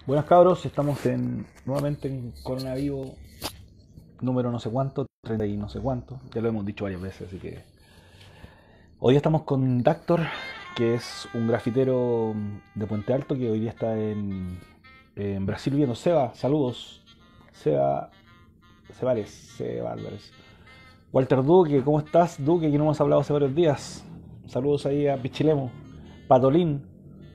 Buenas cabros, estamos nuevamente en Corona Vivo, número no sé cuánto, 30 y no sé cuánto, ya lo hemos dicho varias veces, así que... Hoy estamos con Dactor, que es un grafitero de Puente Alto, que hoy día está en Brasil viendo. Seba, saludos. Seba, Seba Álvarez. Walter Duque, ¿cómo estás? Duque, que no hemos hablado hace varios días. Saludos ahí a Pichilemo. Patolín,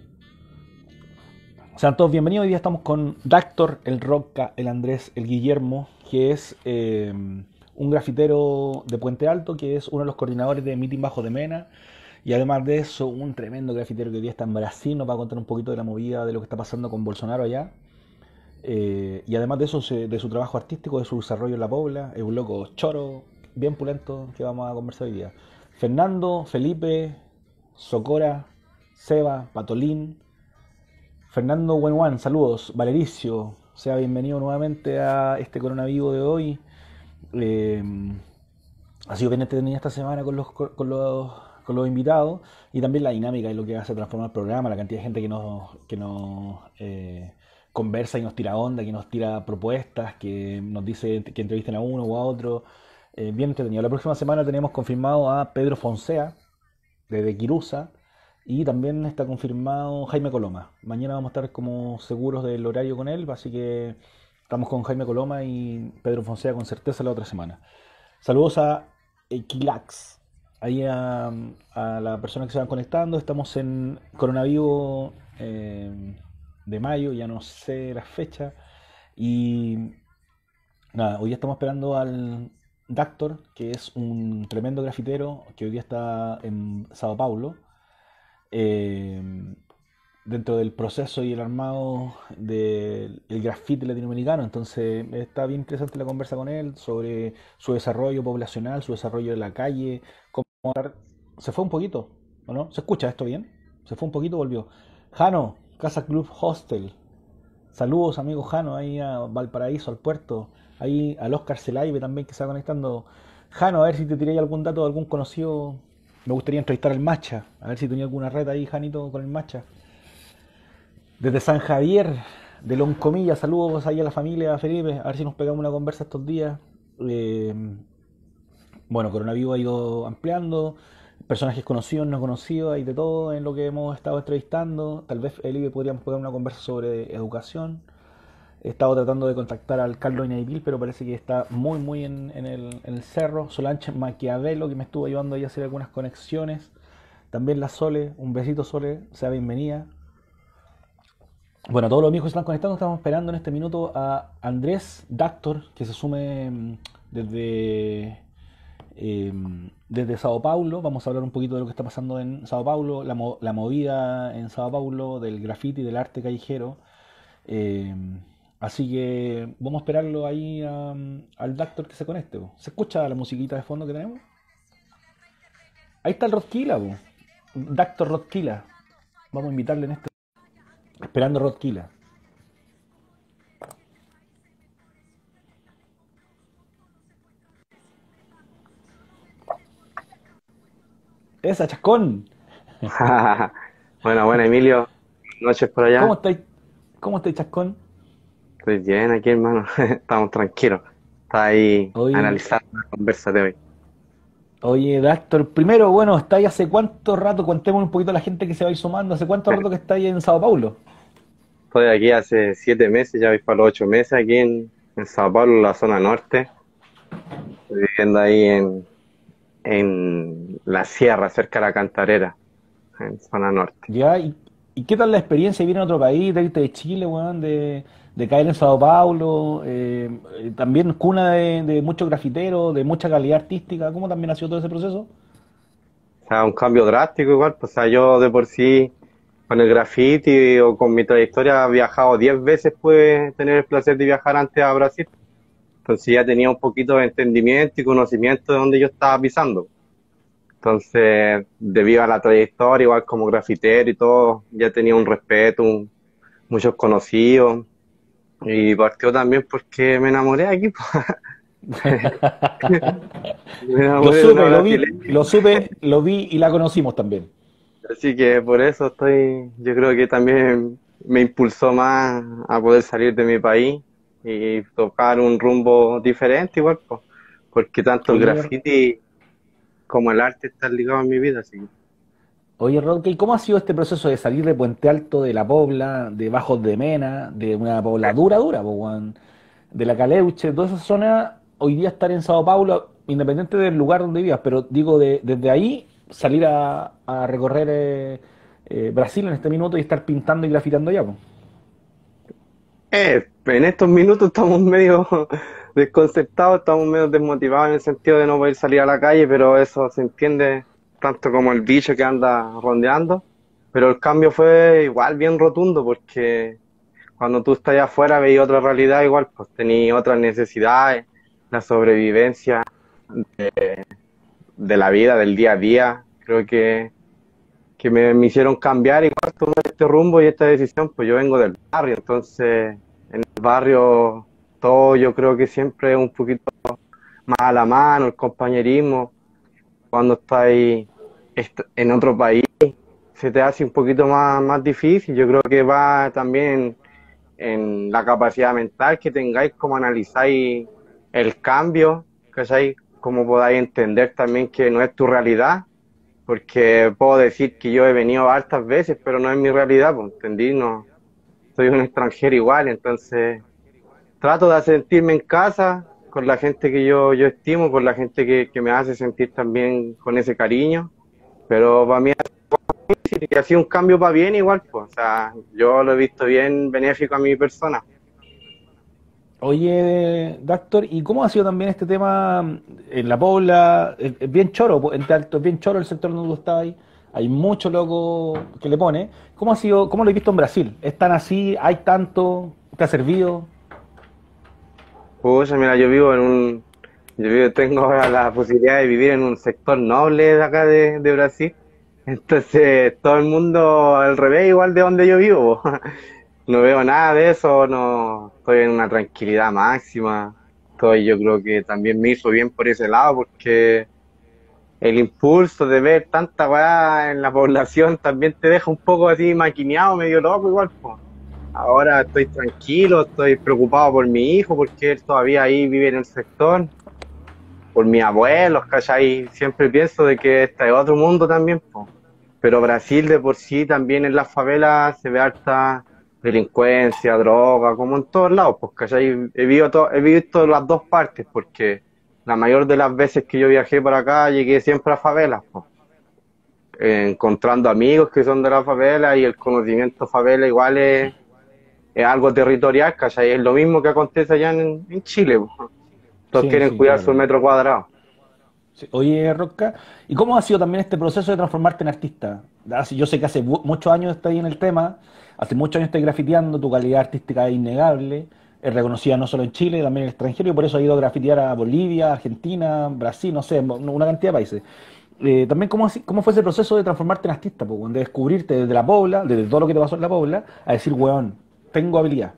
sean todos bienvenidos. Hoy día estamos con Dactor, el Roca, el Andrés, el Guillermo, que es un grafitero de Puente Alto, que es uno de los coordinadores de Meeting Bajo de Mena. Y además de eso, un tremendo grafitero que hoy día está en Brasil, nos va a contar un poquito de la movida, de lo que está pasando con Bolsonaro allá. Y además de eso, de su trabajo artístico, de su desarrollo en la Pobla, es un loco choro, bien pulento, que vamos a conversar hoy día. Fernando, Felipe, Socora, Seba, Patolín, Fernando Wenwan, saludos. Valericio, sea bienvenido nuevamente a este coronavirus de hoy. Eh, ha sido bien entretenida esta semana con los invitados y también la dinámica y lo que hace transformar el programa, la cantidad de gente que nos conversa y nos tira onda, que nos tira propuestas, que nos dice que entrevisten a uno o a otro. Bien entretenido. La próxima semana tenemos confirmado a Pedro Fonsea, desde Quirusa, y también está confirmado Jaime Coloma. Mañana vamos a estar como seguros del horario con él, así que estamos con Jaime Coloma y Pedro Fonseca con certeza la otra semana. Saludos a Equilax, ahí a la persona que se van conectando. Estamos en Coronavivo de mayo, ya no sé la fecha. Y nada, hoy estamos esperando al Dactor, que es un tremendo grafitero que hoy día está en Sao Paulo, eh, dentro del proceso y el armado del graffiti latinoamericano. Entonces está bien interesante la conversa con él sobre su desarrollo poblacional, su desarrollo de la calle, cómo... Se fue un poquito, ¿o no? ¿Se escucha esto bien? Se fue un poquito, volvió. Jano, Casa Club Hostel. Saludos, amigo Jano, ahí a Valparaíso, al puerto. Ahí al Oscar Celaibe también que se va conectando. Jano, a ver si te tiré algún dato de algún conocido. Me gustaría entrevistar al Macha. A ver si tenía alguna red ahí, Janito, con el Macha. Desde San Javier, de Loncomilla, saludos ahí a la familia Felipe. A ver si nos pegamos una conversa estos días. Eh, bueno, Coronavirus ha ido ampliando. Personajes conocidos, no conocidos, hay de todo en lo que hemos estado entrevistando. Tal vez Felipe podríamos pegar una conversa sobre educación. He estado tratando de contactar al Carlos Inaipil, pero parece que está muy en el cerro. Solange Maquiavelo, que me estuvo ayudando ahí a hacer algunas conexiones. También la Sole, un besito Sole, sea bienvenida. Bueno, todos los amigos que se están conectando, estamos esperando en este minuto a Andrés Dactor, que se sume desde, eh, desde Sao Paulo. Vamos a hablar un poquito de lo que está pasando en Sao Paulo, la movida en Sao Paulo, del graffiti, del arte callejero. Eh, Así que vamos a esperarlo ahí al Dactor que se conecte. Po. ¿Se escucha la musiquita de fondo que tenemos? Ahí está el Rodkila, po. Dactor Rodkila. Vamos a invitarle en este. Esperando Rodkila. ¡Esa, chascón! Bueno, bueno, Emilio, noches por ¿Cómo allá. estáis? ¿Cómo estáis, chascón? Estoy bien aquí, hermano. Estamos tranquilos. Está ahí Oye, analizando la conversa de hoy. oye, Dactor, primero, bueno, ¿estáis hace cuánto rato? Contemos un poquito a la gente que se va a ir sumando. ¿Hace cuánto rato que estáis en Sao Paulo? Estoy aquí hace 7 meses, ya voy para los 8 meses aquí en Sao Paulo, en la zona norte. Estoy viviendo ahí en la sierra, cerca de la Cantarera, en zona norte. ¿Ya? ¿Y qué tal la experiencia de vivir en otro país, de irte de Chile, weón, de caer en Sao Paulo? También cuna de muchos grafiteros, de mucha calidad artística. ¿Cómo también ha sido todo ese proceso? O sea, un cambio drástico igual, pues, o sea, yo de por sí con el graffiti o con mi trayectoria he viajado 10 veces, pude tener el placer de viajar antes a Brasil. Entonces ya tenía un poquito de entendimiento y conocimiento de dónde yo estaba pisando. Entonces, debido a la trayectoria, igual como grafitero y todo, ya tenía un respeto, muchos conocidos. Y partió también porque me enamoré aquí, pues. Me Lo enamoré de una supe, brasileña. lo supe, lo vi y la conocimos también. Así que por eso estoy, yo creo que también me impulsó más a poder salir de mi país y tocar un rumbo diferente igual, pues, porque tanto el Oye, graffiti como el arte están ligados en mi vida, así que. oye, Roque, ¿y cómo ha sido este proceso de salir de Puente Alto, de La Pobla, de Bajos de Mena, de una Pobla dura, dura, po, weón, de la Caleuche, toda esa zona, hoy día estar en Sao Paulo, independiente del lugar donde vivas, pero digo, desde ahí salir a recorrer Brasil en este minuto y estar pintando y grafitando allá, po? En estos minutos estamos medio desconcertados, estamos medio desmotivados en el sentido de no poder salir a la calle, pero eso se entiende tanto como el bicho que anda rondeando. Pero el cambio fue igual bien rotundo porque cuando tú estás allá afuera veis otra realidad igual, pues tenías otras necesidades, la sobrevivencia de la vida, del día a día. Creo que me hicieron cambiar igual todo este rumbo y esta decisión, pues yo vengo del barrio, entonces en el barrio todo yo creo que siempre es un poquito más a la mano, el compañerismo, cuando estás en otro país se te hace un poquito más difícil, yo creo que va también en la capacidad mental que tengáis, como analizáis el cambio, ¿cachai? Como podáis entender también que no es tu realidad, porque puedo decir que yo he venido hartas veces, pero no es mi realidad, pues, ¿entendí? No, soy un extranjero igual, entonces trato de sentirme en casa con la gente que yo estimo, con la gente que me hace sentir también con ese cariño, pero para mí ha sido un cambio para bien igual, pues, o sea, yo lo he visto bien benéfico a mi persona. Oye, Doctor, ¿y cómo ha sido también este tema en La Pobla? Es bien choro, po, Entre Alto, es bien choro el sector donde tú estás ahí. Hay mucho loco que le pone. ¿Cómo ha sido, cómo lo he visto en Brasil? ¿Es tan así? ¿Hay tanto? ¿Te ha servido? Pues mira, tengo ahora la posibilidad de vivir en un sector noble de acá de Brasil, entonces todo el mundo al revés, igual de donde yo vivo. No veo nada de eso, no estoy en una tranquilidad máxima. Yo creo que también me hizo bien por ese lado, porque el impulso de ver tanta weá en la población también te deja un poco así maquineado, medio loco igual, po. Ahora estoy tranquilo, estoy preocupado por mi hijo, porque él todavía ahí vive en el sector, por mis abuelos, ¿cachai? Siempre pienso de que este es otro mundo también, po. Pero Brasil de por sí también en las favelas se ve harta delincuencia, droga, como en todos lados, pues, ¿cachai? He visto las dos partes, porque la mayor de las veces que yo viajé para acá llegué siempre a favelas, pues, encontrando amigos que son de la favela y el conocimiento favela igual es algo territorial, ¿cachai? Es lo mismo que acontece allá en Chile, pues. Todos Sí, quieren sí, cuidar su claro. metro cuadrado. Sí. Oye, Rosca, ¿y cómo ha sido también este proceso de transformarte en artista? Yo sé que hace muchos años estás ahí en el tema, hace muchos años estás grafiteando, tu calidad artística es innegable, es reconocida no solo en Chile, también en el extranjero, y por eso has ido a grafitear a Bolivia, Argentina, Brasil, no sé, una cantidad de países. También, ¿cómo fue ese proceso de transformarte en artista, po, de descubrirte desde la Pobla, desde todo lo que te pasó en la Pobla, a decir, weón, tengo habilidad?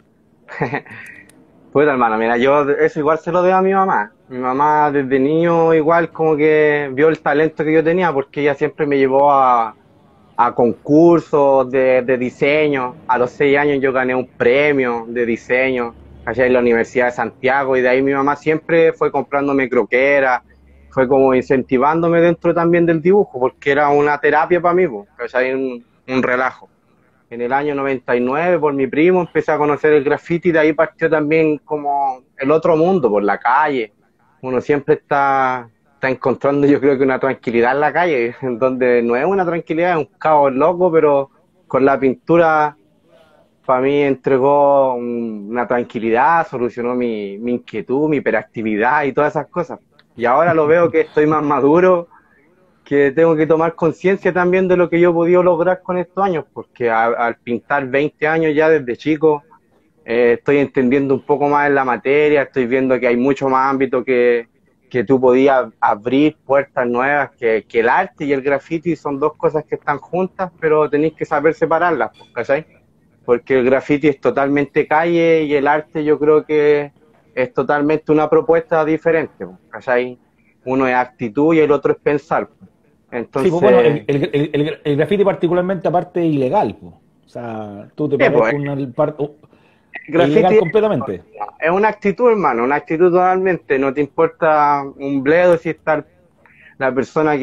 Pues hermano, mira, yo eso igual se lo debo a mi mamá. Mi mamá desde niño igual como que vio el talento que yo tenía porque ella siempre me llevó a concursos de diseño. A los 6 años yo gané un premio de diseño allá en la Universidad de Santiago y de ahí mi mamá siempre fue comprándome croqueras, fue como incentivándome dentro también del dibujo porque era una terapia para mí, pues, ¿cachai? Un relajo. En el año 99, por mi primo, empecé a conocer el graffiti y de ahí partió también como el otro mundo, por la calle. Uno siempre está encontrando, yo creo que una tranquilidad en la calle, en donde no es una tranquilidad, es un caos loco, pero con la pintura para mí entregó una tranquilidad, solucionó mi inquietud, mi hiperactividad y todas esas cosas. Y ahora lo veo que estoy más maduro, que tengo que tomar conciencia también de lo que yo he podido lograr con estos años, porque al pintar 20 años ya desde chico, estoy entendiendo un poco más en la materia, estoy viendo que hay mucho más ámbito que tú podías abrir puertas nuevas, que el arte y el graffiti son dos cosas que están juntas, pero tenéis que saber separarlas, pues, ¿cachai? Porque el graffiti es totalmente calle y el arte yo creo que es totalmente una propuesta diferente, pues, ¿cachai? Uno es actitud y el otro es pensar, pues. Sí, pues bueno, Entonces, el graffiti particularmente aparte es ilegal, po. O sea, tú te Sí, paráis pues, con una parte... el es ilegal graffiti completamente. es una actitud, hermano, una actitud totalmente. No te importa un bledo si está la persona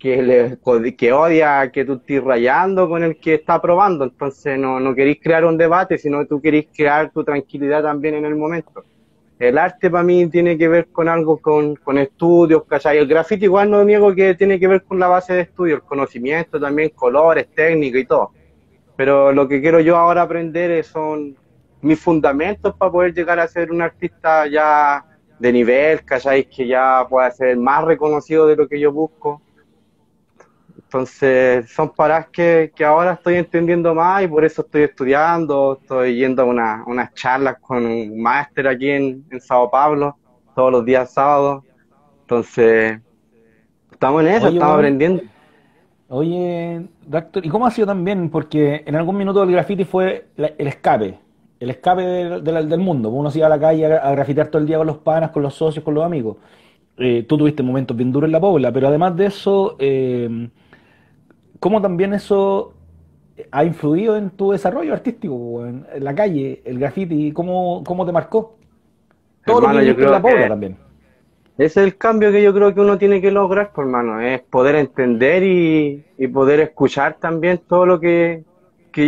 que odia que tú estés rayando con el que está probando. Entonces no queréis crear un debate, sino tú queréis crear tu tranquilidad también en el momento. El arte para mí tiene que ver con algo, con estudios, ¿cachai? El grafiti igual no niego que tiene que ver con la base de estudio, el conocimiento también, colores, técnica y todo. Pero lo que quiero yo ahora aprender son mis fundamentos para poder llegar a ser un artista ya de nivel, ¿cachai? Que ya pueda ser más reconocido de lo que yo busco. Entonces, son paradas que ahora estoy entendiendo más y por eso estoy estudiando, estoy yendo a unas charlas con un máster aquí en Sao Paulo, todos los días sábados. Entonces, estamos en eso, Oye, estamos weón, aprendiendo. oye, Doctor, ¿y cómo ha sido también? Porque en algún minuto el graffiti fue el escape del mundo. Uno se iba a la calle a grafitear todo el día con los panas, con los socios, con los amigos. Tú tuviste momentos bien duros en la Pobla, pero además de eso, ¿cómo también eso ha influido en tu desarrollo artístico, weón? En la calle, el graffiti, ¿cómo te marcó? Todo lo que Hermano, yo viviste en creo la Pobla que también. ese es el cambio que yo creo que uno tiene que lograr, pues, hermano, es poder entender y poder escuchar también todo lo que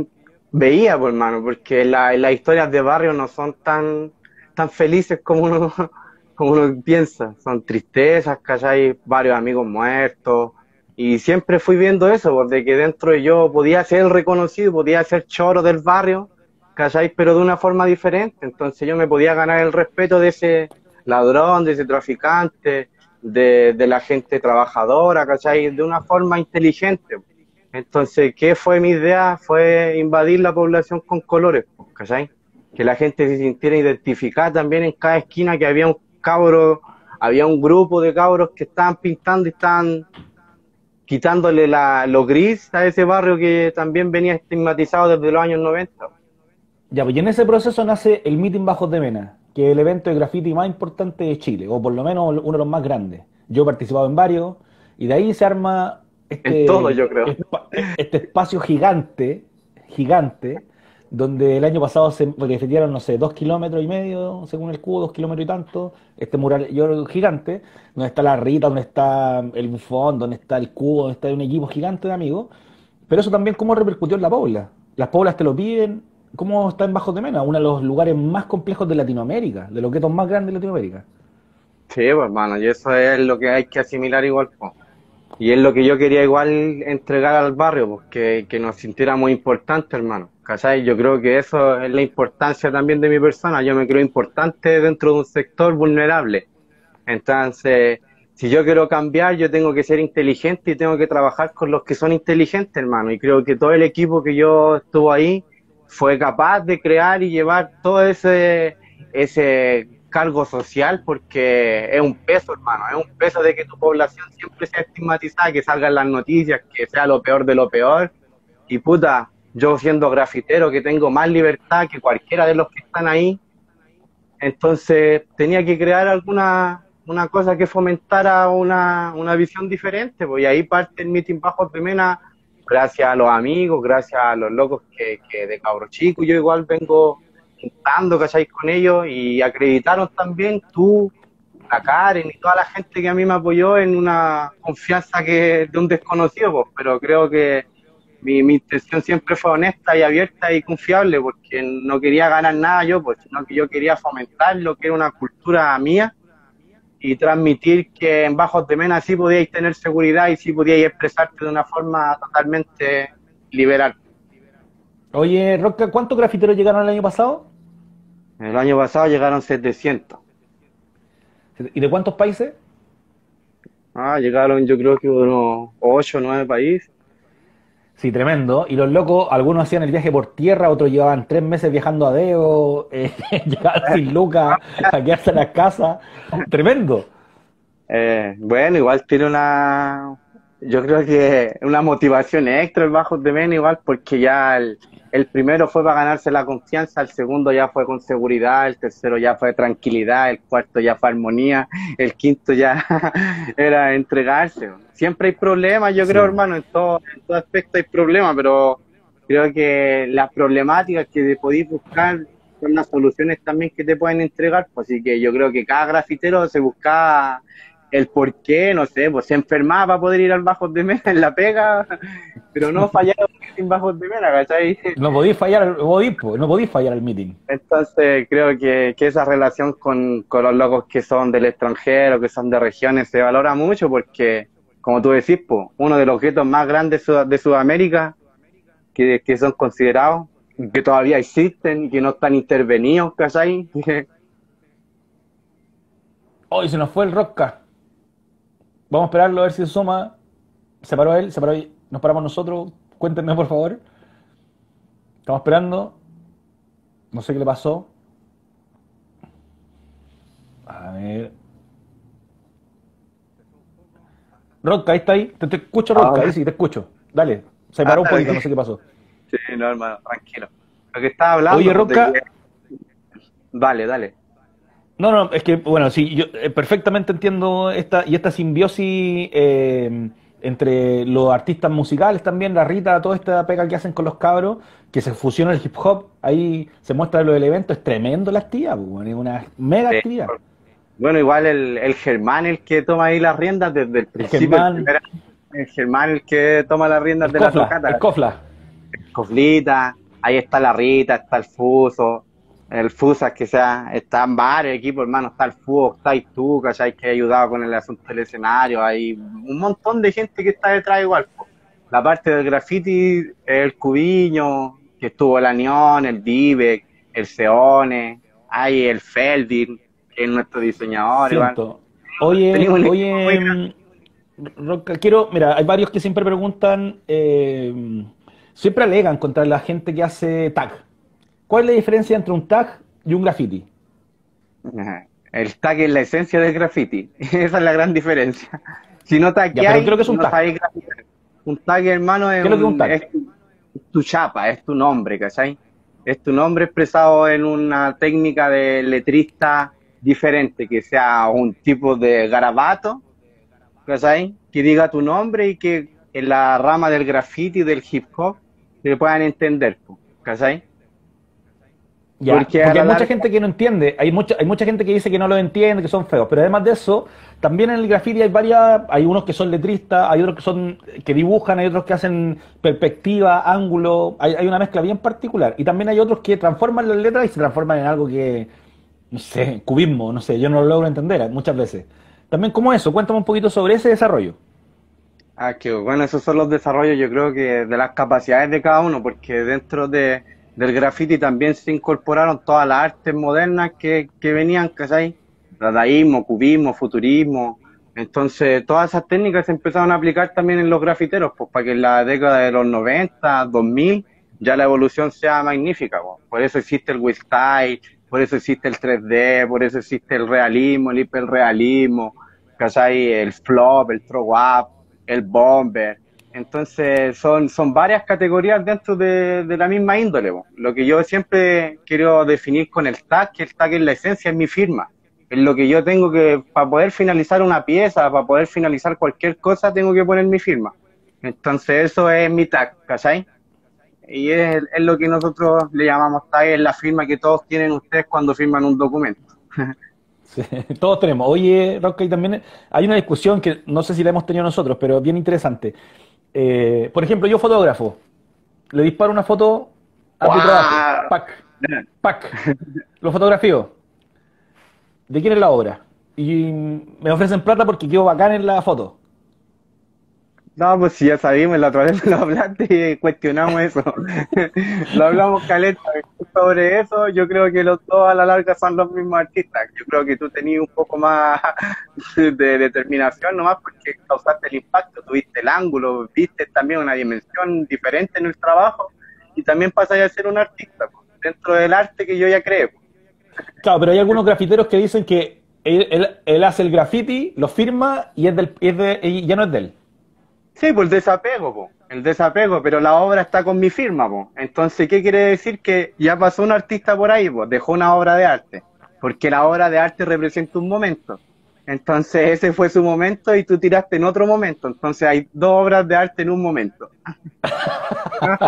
veía, pues, hermano, porque las historias de barrio no son tan felices como uno, como uno piensa, son tristezas, ¿cachai? Varios amigos muertos, y siempre fui viendo eso, porque que dentro de yo podía ser el reconocido, podía ser choro del barrio, ¿cachai? Pero de una forma diferente, entonces yo me podía ganar el respeto de ese ladrón, de ese traficante, de la gente trabajadora, ¿cachai? De una forma inteligente. Entonces, ¿qué fue mi idea? Fue invadir la población con colores, ¿cachai? Que la gente se sintiera identificada también en cada esquina, que había un cabro, había un grupo de cabros que estaban pintando y estaban quitándole lo gris a ese barrio que también venía estigmatizado desde los años 90. Ya, pues y en ese proceso nace el Meeting Bajos de Mena, que es el evento de graffiti más importante de Chile, o por lo menos uno de los más grandes. Yo he participado en varios, y de ahí se arma En todo, yo creo. este espacio gigante, gigante, donde el año pasado se grafitearon, no sé, 2,5 kilómetros, según el cubo, 2 kilómetros y tanto, este mural yo, gigante, donde está la Rita, donde está el bufón, donde está el cubo, donde está un equipo gigante de amigos. Pero eso también cómo repercutió en la Pobla. Las Poblas te lo piden. ¿Cómo está en Bajos de Mena? Uno de los lugares más complejos de Latinoamérica, de los guetos más grandes de Latinoamérica. Sí, pues, hermano, y eso es lo que hay que asimilar igual, po. Y es lo que yo quería igual entregar al barrio, pues, que nos sintiéramos importantes, hermano. ¿Cachai? Yo creo que eso es la importancia también de mi persona. Yo me creo importante dentro de un sector vulnerable. Entonces, si yo quiero cambiar, yo tengo que ser inteligente y tengo que trabajar con los que son inteligentes, hermano. Y creo que todo el equipo que yo estuvo ahí fue capaz de crear y llevar todo ese cargo social, porque es un peso, hermano, es un peso de que tu población siempre sea estigmatizada, que salgan las noticias, que sea lo peor de lo peor. Y puta, yo siendo grafitero que tengo más libertad que cualquiera de los que están ahí, entonces tenía que crear una cosa que fomentara una visión diferente, pues, y ahí parte el Meeting Bajos de Mena, gracias a los amigos, gracias a los locos que de cabro chico, yo igual vengo juntando, ¿cachai? Con ellos, y acreditaron también tú, la Karen y toda la gente que a mí me apoyó en una confianza que de un desconocido, pues, pero creo que mi intención siempre fue honesta y abierta y confiable, porque no quería ganar nada yo, pues, sino que yo quería fomentar lo que era una cultura mía y transmitir que en Bajos de Mena sí podíais tener seguridad y sí podíais expresarte de una forma totalmente liberal. Oye, Roca, ¿cuántos grafiteros llegaron el año pasado? El año pasado llegaron 700. ¿Y de cuántos países? Llegaron yo creo que unos 8 o 9 países. Sí, tremendo. Y los locos, algunos hacían el viaje por tierra, otros llevaban 3 meses viajando a Deo, llegaban sin lucas a quedarse en las casas. Tremendo. Bueno, igual tiene yo creo que una motivación extra el Bajos de Mena igual, porque ya el primero fue para ganarse la confianza, el segundo ya fue con seguridad, el tercero ya fue tranquilidad, el cuarto ya fue armonía, el quinto ya era entregarse. Siempre hay problemas, yo creo, Sí. hermano, en todo aspecto hay problemas, pero creo que las problemáticas que podéis buscar son las soluciones también que te pueden entregar, pues así que yo creo que cada grafitero se busca el por qué, no sé, pues se enfermaba para poder ir al Bajos de Mena en la pega, pero no fallaron sin Bajos de Mena, ¿cachai? No podéis fallar, no podéis fallar al meeting. Entonces creo que esa relación con los locos que son del extranjero, que son de regiones, se valora mucho porque, como tú decís, pues, uno de los objetos más grandes de Sudamérica, que son considerados, que todavía existen y que no están intervenidos, ¿cachai? Hoy se nos fue el Rockcast. Vamos a esperarlo a ver si se suma. Se paró él, se paró y nos paramos nosotros. Cuéntenme, por favor. Estamos esperando. No sé qué le pasó. A ver. Roca, ahí está ahí. Te escucho, Roca, ahí sí, te escucho. Dale. Se paró un poquito, no sé qué pasó. Sí, no, hermano, tranquilo. Lo que estaba hablando. Oye, Roca. Dale, dale. No, no, es que, bueno, sí, yo perfectamente entiendo esta simbiosis entre los artistas musicales también, la Rita, toda esta pega que hacen con los cabros, que se fusiona el hip hop, ahí se muestra lo del evento, es tremendo la actividad, pues, bueno, es una mega Sí. actividad. Bueno, igual el Germán, el que toma ahí las riendas desde el principio. El Germán, el que toma las riendas de la tocata. El Cofla. Coflita, ahí está la Rita, está el Fusas, que sea, están varios equipos, hermano, está el Fugo, está y tú, ¿cachai? Que ha ayudado con el asunto del escenario, hay un montón de gente que está detrás igual, po. La parte del graffiti, el Cubiño, que estuvo el Anión, el Vivek, el Seone, hay el Feldin, que es nuestro diseñador, igual. Siento. Oye, Tenemos un equipo muy oye, grande. Roca, mira, hay varios que siempre preguntan, siempre alegan contra la gente que hace tag. ¿Cuál es la diferencia entre un tag y un graffiti? Ajá. El tag es la esencia del graffiti. Esa es la gran diferencia. Si no Ya, pero tagueáis, creo que es un no tag. sabéis grafitar. Un tag, hermano, ¿Qué es lo que es un tag? es tu chapa, es tu nombre, ¿cachai? Es tu nombre expresado en una técnica de letrista diferente, que sea un tipo de garabato, ¿cachai? Que diga tu nombre y que en la rama del graffiti, del hip hop, se puedan entender, po, ¿cachai? Ya, Porque a porque la hay mucha larga, gente que no entiende, hay mucha gente que dice que no lo entiende, que son feos, pero además de eso, también en el graffiti hay unos que son letristas, hay otros que dibujan, hay otros que hacen perspectiva, ángulo, hay una mezcla bien particular, y también hay otros que transforman las letras y se transforman en algo que, no sé, cubismo, no sé, yo no lo logro entender muchas veces. También como eso, cuéntame un poquito sobre ese desarrollo. que bueno, esos son los desarrollos, yo creo que de las capacidades de cada uno, porque del graffiti también se incorporaron todas las artes modernas que venían, ¿cachai? Dadaísmo, cubismo, futurismo. Entonces, todas esas técnicas se empezaron a aplicar también en los grafiteros, pues para que en la década de los 90, 2000, ya la evolución sea magnífica, pues. Por eso existe el Style, por eso existe el 3D, por eso existe el realismo, el hiperrealismo, ¿cachai? El flop, el throw up, el bomber. Entonces son varias categorías dentro de la misma índole, po. Lo que yo siempre quiero definir con el tag, que el tag es la esencia, es mi firma. Es lo que yo tengo que, para poder finalizar una pieza, para poder finalizar cualquier cosa, tengo que poner mi firma. Entonces eso es mi tag, ¿cachai? Y es lo que nosotros le llamamos tag, es la firma que todos tienen ustedes cuando firman un documento. Sí, todos tenemos. Oye, Roca, y también hay una discusión que no sé si la hemos tenido nosotros, pero bien interesante. Por ejemplo, yo fotógrafo, le disparo una foto a tu trabajo, ¡Guau! pac, lo fotografío. ¿De quién es la obra? Y me ofrecen plata porque quedo bacán en la foto. No, pues si ya sabíamos, la otra vez lo hablaste y cuestionamos eso. Lo hablamos caleta sobre eso. Yo creo que los dos a la larga son los mismos artistas. Yo creo que tú tenías un poco más de determinación nomás porque causaste el impacto, tuviste el ángulo, viste también una dimensión diferente en el trabajo y también pasáis a ser un artista, pues, dentro del arte que yo ya creo. Claro, pero hay algunos grafiteros que dicen que él hace el graffiti, lo firma y y ya no es de él. Sí, pues el desapego, pero la obra está con mi firma, po. Entonces, ¿qué quiere decir? Que ya pasó un artista por ahí, pues, dejó una obra de arte, porque la obra de arte representa un momento. Entonces, ese fue su momento y tú tiraste en otro momento. Entonces, hay dos obras de arte en un momento.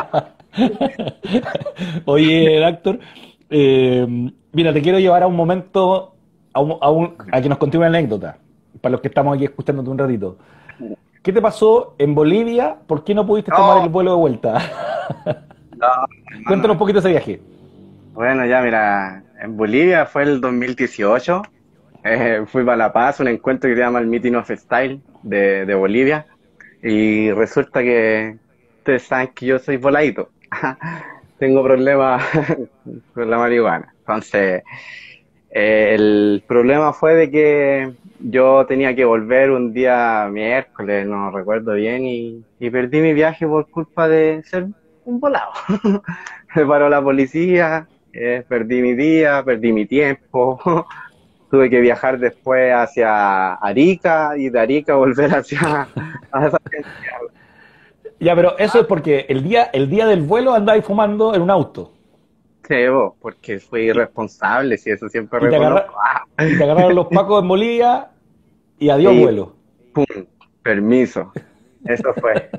Oye, Doctor, eh, mira, te quiero llevar a un momento, a que nos conté una anécdota, para los que estamos aquí escuchándote un ratito. ¿Qué te pasó en Bolivia? ¿Por qué no pudiste tomar No, el vuelo de vuelta? no, Cuéntanos hermano. un poquito ese viaje. Bueno, ya mira, en Bolivia fue el 2018. Fui para La Paz, un encuentro que se llama el Meeting of Style de Bolivia. Y resulta que ustedes saben que yo soy voladito. Tengo problemas con la marihuana. Entonces, el problema fue de que yo tenía que volver un día miércoles, no recuerdo bien, y perdí mi viaje por culpa de ser un volado. Me paró la policía, perdí mi día, perdí mi tiempo. Tuve que viajar después hacia Arica y de Arica volver hacia, hacia Santiago. Ya, pero eso es porque el día del vuelo andáis fumando en un auto Sí, vos, porque fui y, irresponsable, si eso siempre y te reconozco. y te agarraron los pacos en Bolivia y adiós Y vuelo. pum, permiso. Eso fue.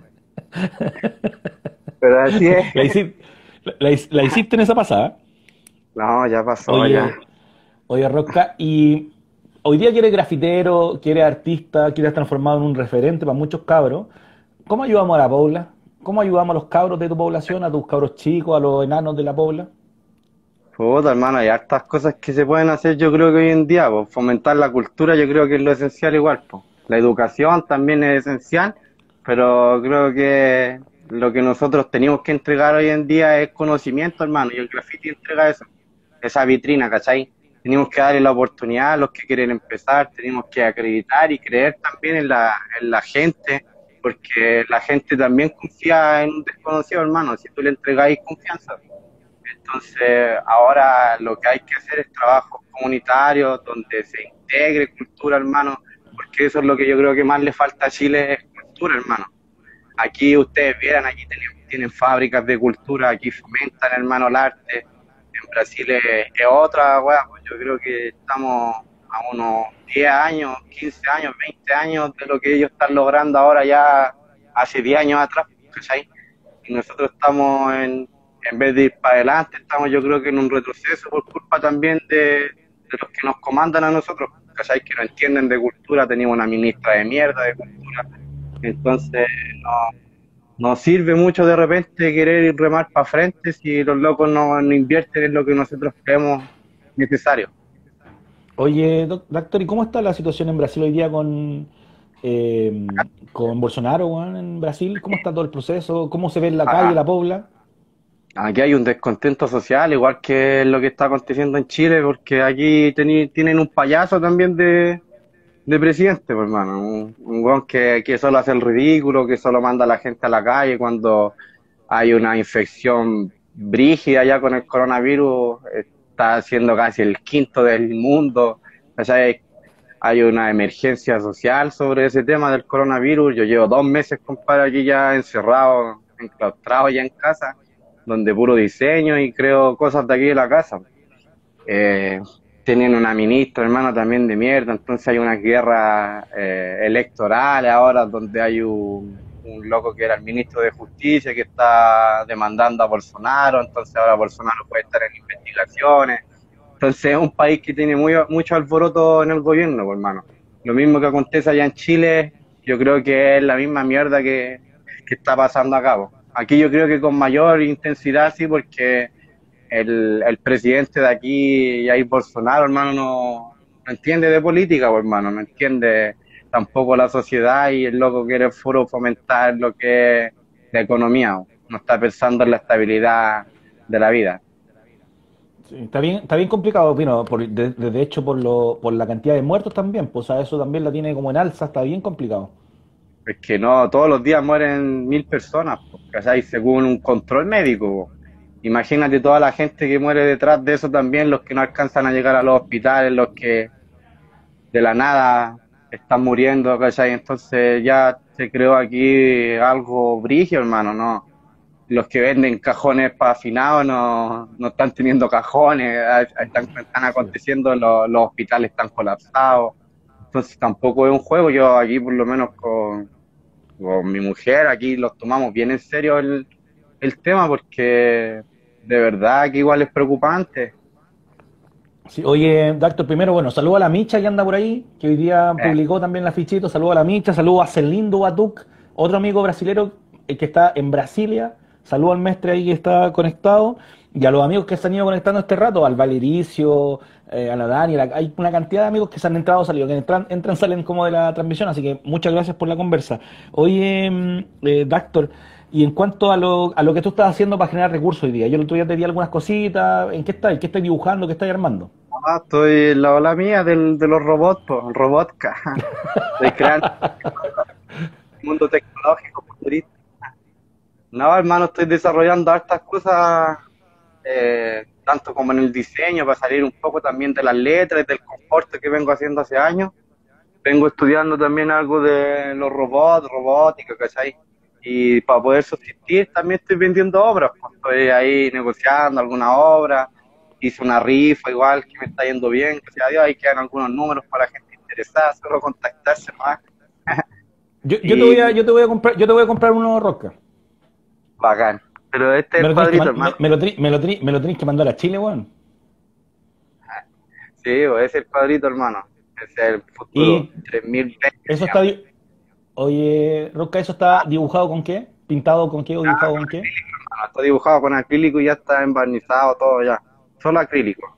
Pero así es. La hiciste, la hiciste en esa pasada. No, ya pasó, ya. Oye, oye, Rosca, y hoy día que eres grafitero, que eres artista, que eres transformado en un referente para muchos cabros, ¿cómo ayudamos a la pobla? ¿Cómo ayudamos a los cabros de tu población, a tus cabros chicos, a los enanos de la pobla? Puta, hermano, hay hartas cosas que se pueden hacer, yo creo que hoy en día, pues, fomentar la cultura, yo creo que es lo esencial igual, pues. La educación también es esencial, pero creo que lo que nosotros tenemos que entregar hoy en día es conocimiento, hermano, y el graffiti entrega eso, esa vitrina, ¿cachai? Tenemos que darle la oportunidad a los que quieren empezar, tenemos que acreditar y creer también en la gente, porque la gente también confía en un desconocido, hermano, si tú le entregáis confianza. Entonces, ahora lo que hay que hacer es trabajos comunitarios donde se integre cultura, hermano, porque eso es lo que yo creo que más le falta a Chile, es cultura, hermano. Aquí ustedes vieran, aquí tienen fábricas de cultura, aquí fomentan, hermano, el arte. En Brasil es otra, weá, pues yo creo que estamos a unos 10 años, 15 años, 20 años de lo que ellos están logrando ahora ya hace 10 años atrás, ¿cachai? Y nosotros estamos en vez de ir para adelante, estamos yo creo que en un retroceso por culpa también de los que nos comandan a nosotros, ¿cachai? Que no entienden de cultura, tenemos una ministra de mierda de cultura, entonces no sirve mucho de repente querer ir remar para frente si los locos no invierten en lo que nosotros creemos necesario. Oye, doctor, ¿y cómo está la situación en Brasil hoy día con Bolsonaro, weón, en Brasil? ¿Cómo está todo el proceso? ¿Cómo se ve en la calle, Ah, la pobla? aquí hay un descontento social, igual que lo que está aconteciendo en Chile, porque aquí tienen un payaso también de presidente, pues, hermano. Un weón que solo hace el ridículo, que solo manda a la gente a la calle cuando hay una infección brígida ya con el coronavirus, está siendo casi el quinto del mundo. O sea, hay una emergencia social sobre ese tema del coronavirus. Yo llevo 2 meses, compadre, aquí ya encerrado, enclaustrado ya en casa, donde puro diseño y creo cosas de aquí de la casa. Eh, Tienen una ministra, hermano, también de mierda, entonces hay una guerra electoral ahora donde hay un loco que era el ministro de Justicia que está demandando a Bolsonaro, entonces ahora Bolsonaro puede estar en investigaciones. Entonces es un país que tiene mucho alboroto en el gobierno, pues, hermano. Lo mismo que acontece allá en Chile, yo creo que es la misma mierda que está pasando acá, pues. Aquí yo creo que con mayor intensidad, sí, porque el presidente de aquí, Jair Bolsonaro, hermano, no entiende de política, pues, hermano, no entiende tampoco la sociedad y el loco quiere puro fomentar lo que es la economía, no está pensando en la estabilidad de la vida. Sí, está bien complicado, opino, de hecho por la cantidad de muertos también, pues a eso también la tiene como en alza, está bien complicado. Es que no, todos los días mueren 1.000 personas, pues, ¿cachai? Según un control médico, pues. Imagínate toda la gente que muere detrás de eso también, los que no alcanzan a llegar a los hospitales, los que de la nada están muriendo, ¿cachai? Entonces ya se creó aquí algo brígido, hermano, ¿no? Los que venden cajones para afinados no están teniendo cajones, están Sí. aconteciendo, los hospitales están colapsados, entonces tampoco es un juego. Yo aquí por lo menos con mi mujer, aquí los tomamos bien en serio el tema porque de verdad que igual es preocupante. Sí, oye, Doctor, primero, bueno, saludo a la Micha que anda por ahí, que hoy día Eh, publicó también la fichito, saludo a la Micha, saludo a Celindo Batuc, otro amigo brasilero que está en Brasilia, saludo al mestre ahí que está conectado, y a los amigos que se han ido conectando este rato, al Valericio, a la Dani, hay una cantidad de amigos que se han entrado, salido, que entran, salen como de la transmisión, así que muchas gracias por la conversa. Oye, Doctor, y en cuanto a lo que tú estás haciendo para generar recursos hoy día, yo el otro día te di algunas cositas, ¿en qué estás? ¿Qué estás dibujando? ¿Qué estás armando? estoy en la ola mía de los robots, pues, Robotka. Estoy creando un mundo tecnológico futurista. No, hermano, estoy desarrollando hartas cosas, tanto como en el diseño, para salir un poco también de las letras, del confort que vengo haciendo hace años. Vengo estudiando también algo de los robots, robótica, ¿cachai? Y para poder subsistir también estoy vendiendo obras, pues estoy ahí negociando alguna obra, hice una rifa igual que me está yendo bien, gracias a Dios, ahí quedan algunos números para la gente interesada, solo contactarse más. Yo te voy a, Y yo te voy a comprar unos rosca. bacán. Pero este es Me el lo tenéis que, cuadrito, hermano. me lo tenéis que mandar a Chile, weón. Sí, pues, ese es el cuadrito, hermano. Ese es el futuro. Y 3020 eso se está, llama. oye, Rosca, ¿eso está dibujado con qué? ¿Pintado con qué o dibujado con qué? Hermano, está dibujado con acrílico y ya está embarnizado todo ya. Solo acrílico.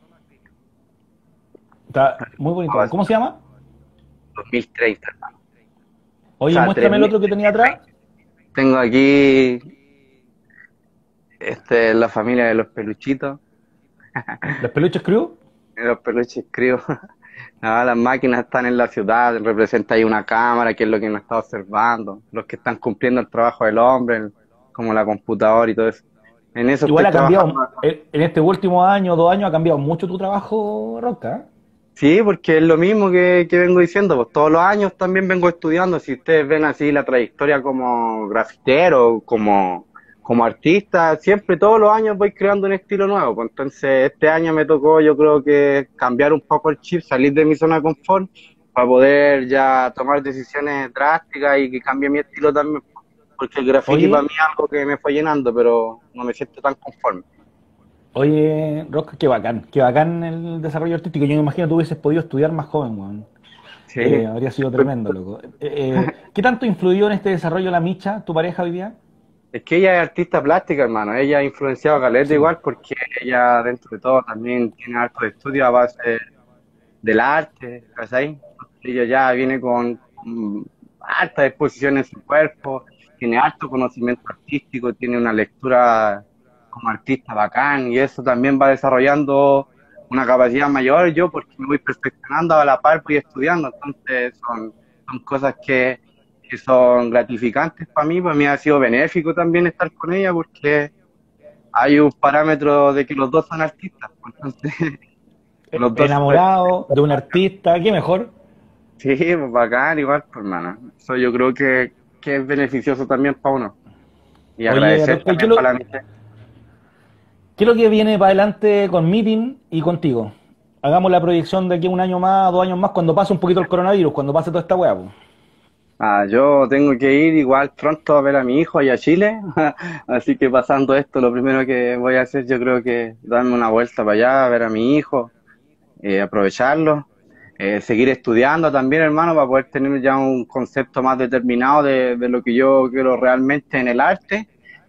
Está muy bonito. ¿Cómo se llama? 2030, hermano. O Oye, sea, muéstrame el 3000. otro que tenía atrás. Tengo aquí la familia de los peluchitos. ¿Los peluches crew? Los peluches críos. No, las máquinas están en la ciudad, representa ahí una cámara, que es lo que nos está observando. Los que están cumpliendo el trabajo del hombre, como la computadora y todo eso. En eso Igual estoy ha trabajando. cambiado, en este último año, 2 años, ha cambiado mucho tu trabajo, Rosca. ¿Eh? Sí, porque es lo mismo que vengo diciendo, pues todos los años también vengo estudiando. Si ustedes ven así la trayectoria como grafitero, como artista, siempre todos los años voy creando un estilo nuevo. Pues entonces este año me tocó, yo creo que cambiar un poco el chip, salir de mi zona de confort para poder ya tomar decisiones drásticas y que cambie mi estilo también. Porque el graffiti para mí Oye, es algo que me fue llenando, pero no me siento tan conforme. oye, Rosca, qué bacán el desarrollo artístico. Yo me imagino que tú hubieses podido estudiar más joven, weón. Sí. Habría sido tremendo, loco. ¿Qué tanto influyó en este desarrollo la Micha, tu pareja hoy día? Es que ella es artista plástica, hermano. Ella ha influenciado a Caleta Sí, po. igual porque ella, dentro de todo, también tiene harto de estudio a base del arte, ¿cachai? Ella ya viene con harta exposición en su cuerpo, tiene harto conocimiento artístico, tiene una lectura como artista bacán y eso también va desarrollando una capacidad mayor yo porque me voy perfeccionando a la par, voy estudiando, entonces son cosas que son gratificantes para mí ha sido benéfico también estar con ella porque hay un parámetro de que los dos son artistas, pues, entonces los dos se pueden. Enamorado de un artista, qué mejor. Sí, pues bacán, igual, pues hermano. Eso yo creo que es beneficioso también para uno. Y Oye, agradecer Rosca, ¿y también para la amistad. qué es lo que viene para adelante con Meeting y contigo? Hagamos la proyección de aquí a un año más, 2 años más, cuando pase un poquito el coronavirus, cuando pase toda esta weá, po. Ah, yo tengo que ir igual pronto a ver a mi hijo allá a Chile. Así que pasando esto, lo primero que voy a hacer yo creo que darme una vuelta para allá, a ver a mi hijo, aprovecharlo. Seguir estudiando también, hermano, para poder tener ya un concepto más determinado de lo que yo quiero realmente en el arte.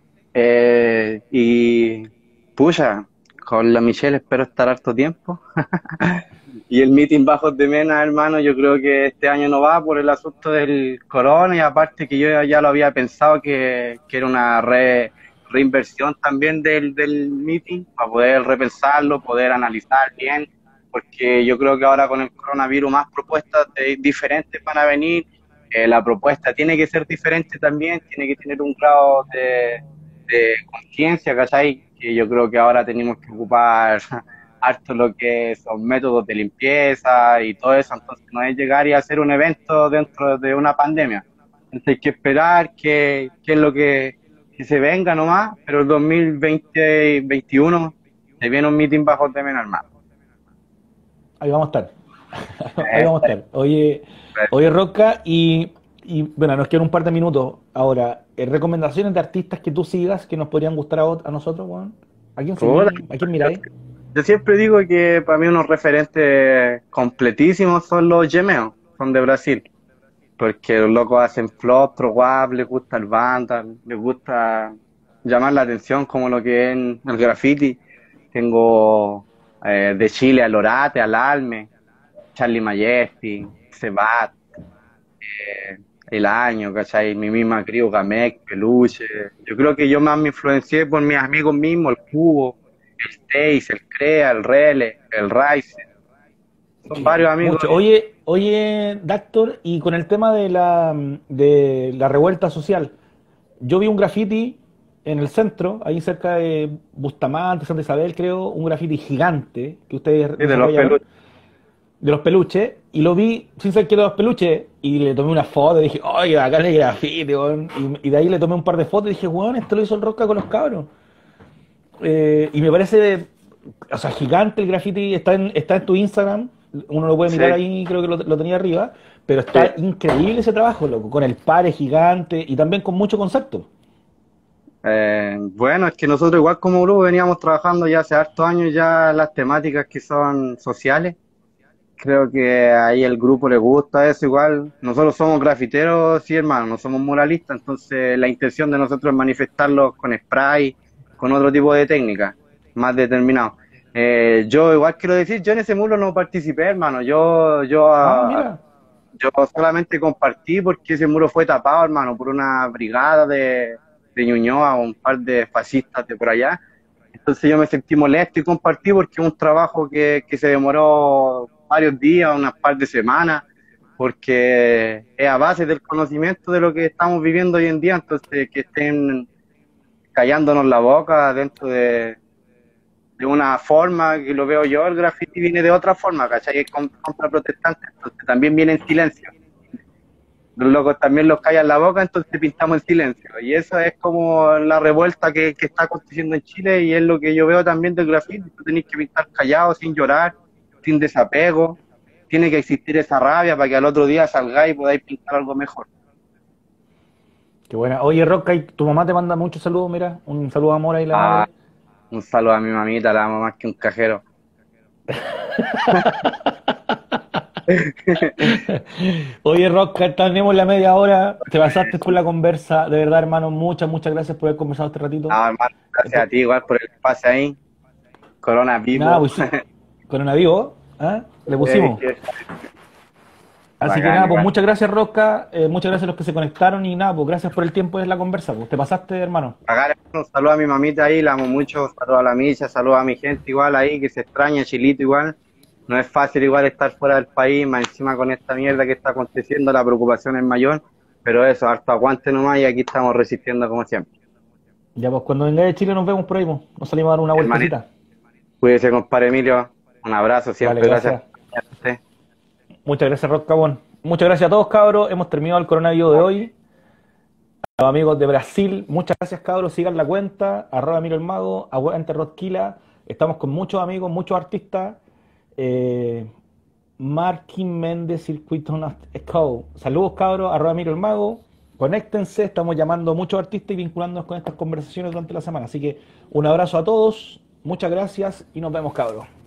Y pucha, con la Michelle espero estar harto tiempo. Y el meeting Bajos de Mena, hermano, yo creo que este año no va por el asunto del corona y aparte que yo ya lo había pensado que era una reinversión también del meeting para poder repensarlo, poder analizar bien, porque yo creo que ahora con el coronavirus más propuestas diferentes van a venir. La propuesta tiene que ser diferente también, tiene que tener un grado de conciencia, ¿cachai? Que yo creo que ahora tenemos que ocupar harto lo que son métodos de limpieza y todo eso, entonces no es llegar y hacer un evento dentro de una pandemia. Entonces hay que esperar que es lo que se venga nomás, pero el 2020 y 2021 se viene un meeting bajo de Mena, hermano. Ahí vamos a estar. Ahí Eh, vamos a estar. Oye, Roca, y Y bueno, nos quedan un par de minutos. Ahora, recomendaciones de artistas que tú sigas que nos podrían gustar a nosotros, weón. ¿A quién Puta, seguí? ¿A quién miráis? yo siempre digo que para mí unos referentes completísimos son los Gemeo, son de Brasil, porque los locos hacen flop, guap, les gusta el vandal, les gusta llamar la atención como lo que es en el graffiti. Tengo de Chile al Orate, al Alme, Charlie Majesty, Sebat, El Año, ¿cachai? Mi misma crew, Gamek, Peluche. Yo creo que yo más me influencié por mis amigos mismos, el Cubo, el Stace, el Crea, el Rele, el Rice. Son Sí, varios amigos. mucho. Oye, Doctor, y con el tema de la revuelta social, yo vi un graffiti en el centro, ahí cerca de Bustamante, Santa Isabel, creo, un graffiti gigante que ustedes Sí, de los desarrollaron, peluches. de los peluches, y lo vi sin saber que eran los peluches, y le tomé una foto y dije, oye, acá el graffiti, weón. Y de ahí le tomé un par de fotos y dije, weón, esto lo hizo el Rosca con los cabros. Y me parece, o sea, gigante el graffiti, está en tu Instagram, uno lo puede Sí, mirar ahí, creo que lo tenía arriba, pero sí. está increíble ese trabajo, loco, con el pare gigante y también con mucho concepto. Bueno, es que nosotros igual como grupo veníamos trabajando ya hace hartos años ya las temáticas que son sociales. Creo que ahí el grupo le gusta eso igual. Nosotros somos grafiteros, sí, hermano, no somos muralistas, entonces la intención de nosotros es manifestarlo con spray, con otro tipo de técnica, más determinado. Yo igual quiero decir, yo en ese muro no participé, hermano. Ah, mira, Yo solamente compartí porque ese muro fue tapado, hermano, por una brigada de Ñuñoa, un par de fascistas de por allá. Entonces yo me sentí molesto y compartí porque es un trabajo que se demoró varios días, unas par de semanas, porque es a base del conocimiento de lo que estamos viviendo hoy en día, entonces que estén callándonos la boca dentro de una forma que lo veo yo, el graffiti viene de otra forma, ¿cachai? Es contra protestantes, entonces también viene en silencio. Los locos también los callan la boca, entonces pintamos en silencio. Y eso es como la revuelta que está aconteciendo en Chile y es lo que yo veo también del graffiti. Tú tenés que pintar callado, sin llorar, sin desapego. Tiene que existir esa rabia para que al otro día salgáis y podáis pintar algo mejor. qué buena. Oye, Roca, y tu mamá te manda muchos saludos, mira, un saludo de amor ahí la Ah, madre. un saludo a mi mamita, la amo más que un cajero. Oye, Roca, tenemos la media hora, te pasaste por la conversa, de verdad, hermano, muchas gracias por haber conversado este ratito. Ah, hermano, gracias a Esto- ti igual por el pase ahí. Corona Nada, vivo. pues sí, coronavirus, ¿ah? Le pusimos. Que Así que bacán nada, pues igual. muchas gracias, Rosca, muchas gracias a los que se conectaron y nada, pues gracias por el tiempo de la conversa, pues te pasaste, hermano. Pagar, un saludo a mi mamita ahí, la amo mucho, saludo a la Misha, saludo a mi gente igual ahí, que se extraña, Chilito igual. No es fácil igual estar fuera del país, más encima con esta mierda que está aconteciendo, la preocupación es mayor, pero eso, harto aguante nomás y aquí estamos resistiendo como siempre. Ya pues cuando vengáis de Chile nos vemos por ahí, pues. Nos salimos a dar una Hermanito, vueltecita. cuídese, compadre Emilio, un abrazo Vale, siempre, gracias gracias. por acompañarte. Muchas gracias, Rock Cabón. Muchas gracias a todos, cabros. Hemos terminado el coronavirus de hoy. A los amigos de Brasil, muchas gracias, cabros. Sigan la cuenta, @Miro el Mago, aguante Rodquila. Estamos con muchos amigos, muchos artistas. Eh, Marquín Méndez, Circuito Echo. Saludos, cabros, @Miro el Mago. Conéctense, estamos llamando a muchos artistas y vinculándonos con estas conversaciones durante la semana. Así que un abrazo a todos, muchas gracias y nos vemos, cabros.